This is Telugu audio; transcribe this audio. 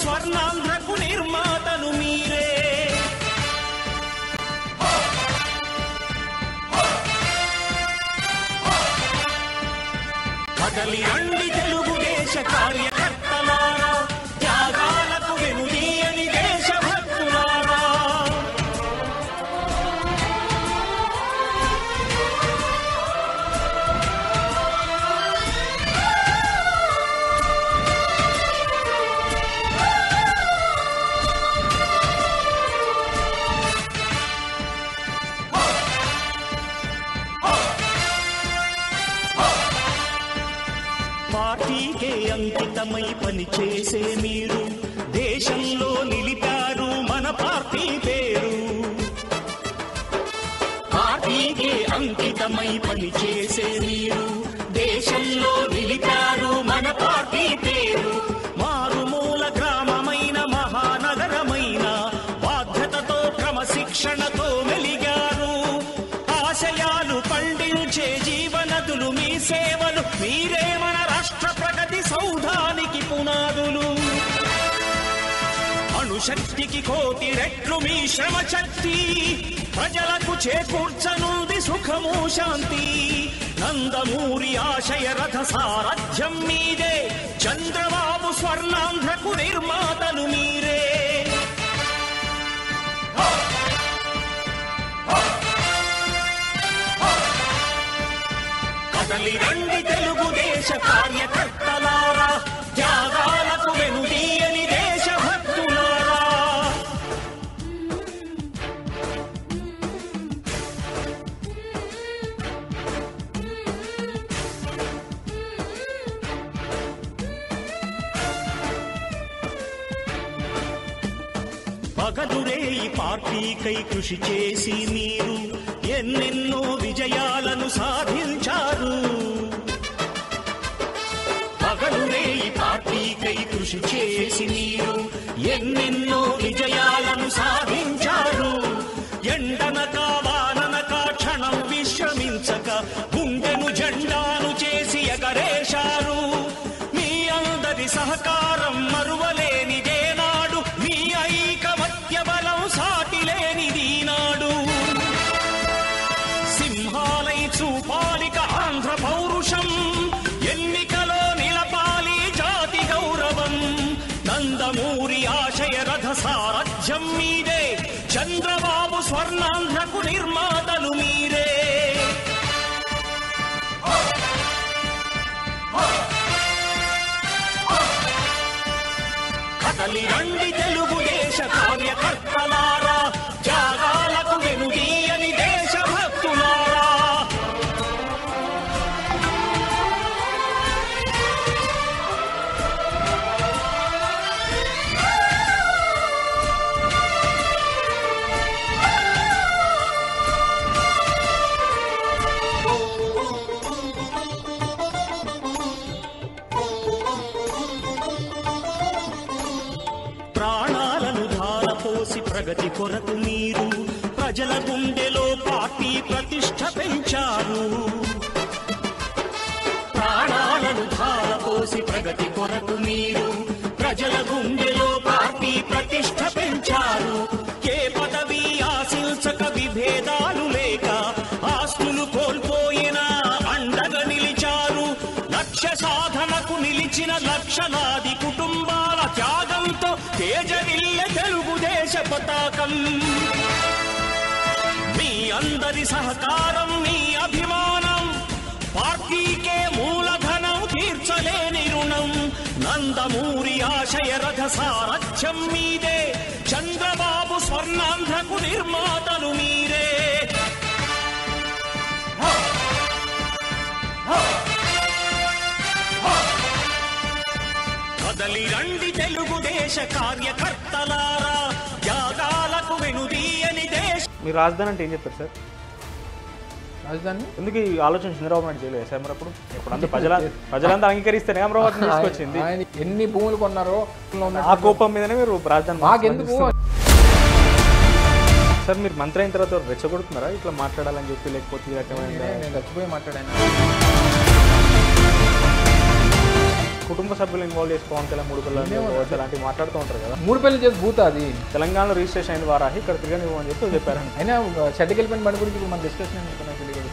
స్వర్ణాంధ్రకు నిర్మాతలు మీరే. కదలి రండి తెలుగుదేశ కార్యకర్తలారా, త్యాగాలకు వెనుదీయని దేశభక్తులారా. పార్టీకే అంకితమై పనిచేసే మీరు దేశంలో నిలిపారు మన పార్టీ పేరు. పార్టీకే అంకితమై పనిచేసే మీరు దేశంలో నిలిపారు మన పార్టీ పేరు. మారుమూల గ్రామమైన మహానగరమైన బాధ్యతతో క్రమశిక్షణతో మెలిగారు. ఆశయాలు పండించే జీవనదులు మీ సేవలు, మీరే మన రాష్ట్ర ప్రగతి సౌధానికి పునాదులు. అణుశక్తికి కోటి రెట్లు మీ శ్రమ శక్తి, ప్రజలకు చేకూర్చనుంది సుఖము శాంతి. నందమూరి ఆశయ రథ సారథ్యం మీదే, చంద్రబాబు స్వర్ణాంధ్రకు నిర్మాతలు మీరే. కదలి రండి తెలుగుదేశ కార్యకర్తలారా, త్యాగాలకు వెనుదీయని దేశభక్తులారా. పగలురే ఈ పార్టీకై కృషి చేసి మీరు ఎన్నెన్నో విజయాలను సాధించారు. పగలురే ఈ పార్టీకై కృషి చేసి మీరు ఎన్నెన్నో విజయాలను సాధించారు. ఎండనక వాననక క్షణం విశ్రమించక గుండెను జెండాను చేసి ఎగరేశారు. మీ అందరి సహకారం మరువలేనిదే నాడు, మీ ఐకమత్య బలం సాటిలేనిది నాడు. సింహాలై చూపాలిక ఆంధ్ర పౌరుషం, ఎన్నికలో నిలపాలి జాతి గౌరవం. నందమూరి ఆశయ రథ సారథ్యం మీదే, చంద్రబాబు స్వర్ణాంధ్రకు నిర్మాతలు మీరే. కదలి రండి తెలుగుదేశ కార్యకర్తలారా, త్యాగాలకు వెనుదీయని దేశభక్తులారా. ప్రాణాలను ధారపోసి ప్రగతి కొరకు మీరు ప్రజల గుండెలో పార్టీ ప్రతిష్ఠ పెంచారు. ప్రాణాలను ధారపోసి ప్రగతి కొరకు మీరు ప్రజల గుండెలో పార్టీ ప్రతిష్ఠ పెంచారు. ఏ పదవి ఆశించక విభేదాలు లేక ఆస్తులు కోల్పోయినా అండగా నిలిచారు. లక్ష్య సాధనకు నిలిచిన లక్షలాది కుటుంబాల త్యాగంతో తేజరిల్లె తెలుగుదేశ పతాకం. మీ అందరి సహకారం, మీ అభిమానం పార్టీకే మూలధనం, తీర్చలేని రుణం. నందమూరి ఆశయ రథ సారథ్యం మీదే, చంద్రబాబు స్వర్ణాంధ్రకు నిర్మాతలు మీరే. కదలి రండి తెలుగుదేశ కార్యకర్తలారా, త్యాగాలకు వెనుదీయని దేశ. మీరు రాజధాని అంటే ఏం చెప్పారు సార్? రాజధాని ఎందుకు ఈ ఆలోచన చంద్రబాబు నాయుడు చేయలేదు సార్? మరి అప్పుడు ఇప్పుడు అందరూ ప్రజలంతా అంగీకరిస్తేనే అమరావతిని తీసుకొచ్చింది. ఆయన ఎన్ని భూములు కొన్నారో ఆ కోపం మీదనే మీరు రాజధాని మాకెందుకు సార్? మీరు మంత్రి అయిన తర్వాత రెచ్చగొడుతున్నారా ఇట్లా మాట్లాడాలని చెప్పి, లేకపోతే ఈ రకమైన నేను చచ్చిపోయి మాట్లాడాను. కుటుంబ సభ్యులు ఇన్వాల్వ్ చేసి పవన్ కళ్యాణ్ 3 పిల్లలు అలాంటివి మాట్లాడుతూ ఉంటారు కదా. 3 పెళ్లి చేసి భూత అది. తెలంగాణలో రిజిస్ట్రేషన్ అయింది వారాహి, ఇక్కడ తిరగనివ్వని చెప్పి చెప్పారు. అయినా చెడ్డకెళ్ళిపోయిన బండి గురించి ఇప్పుడు మన డిస్కషన్